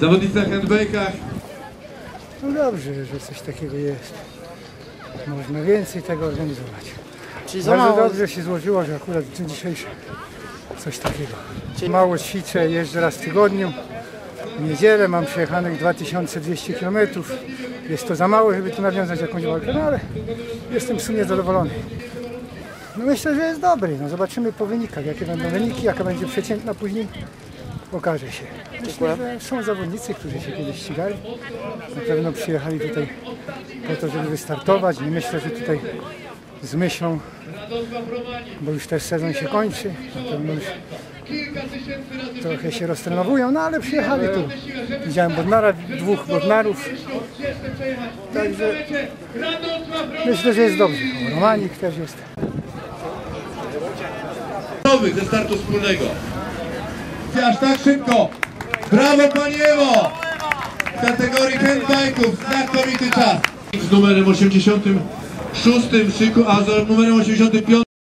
Zawodnica w handbike'ach. No dobrze, że coś takiego jest. Można więcej tego organizować. Czyli za Bardzo mało. dobrze się złożyło, że akurat w dzień dzisiejszy coś takiego. Mało ćwiczę, jeżdżę raz w tygodniu. W niedzielę mam przejechanych 2200 km. Jest to za mało, żeby tu nawiązać jakąś walkę, no ale jestem w sumie zadowolony. No myślę, że jest dobry. No zobaczymy po wynikach, jakie będą wyniki, jaka będzie przeciętna później. Okaże się. Myślę, że są zawodnicy, którzy się kiedyś ścigali. Na pewno przyjechali tutaj po to, żeby wystartować. Nie myślę, że tutaj z myślą, bo już też sezon się kończy. Na pewno już trochę się roztrenowują, no ale przyjechali tu. Widziałem Bodnara, dwóch Bodnarów. Także myślę, że jest dobrze. O, Romanik też jest. Ze startu wspólnego. Aż tak szybko. Brawo Pani Ewo! W kategorii handbike'ów znakomity czas. Z numerem 86 szyku, a z numerem 85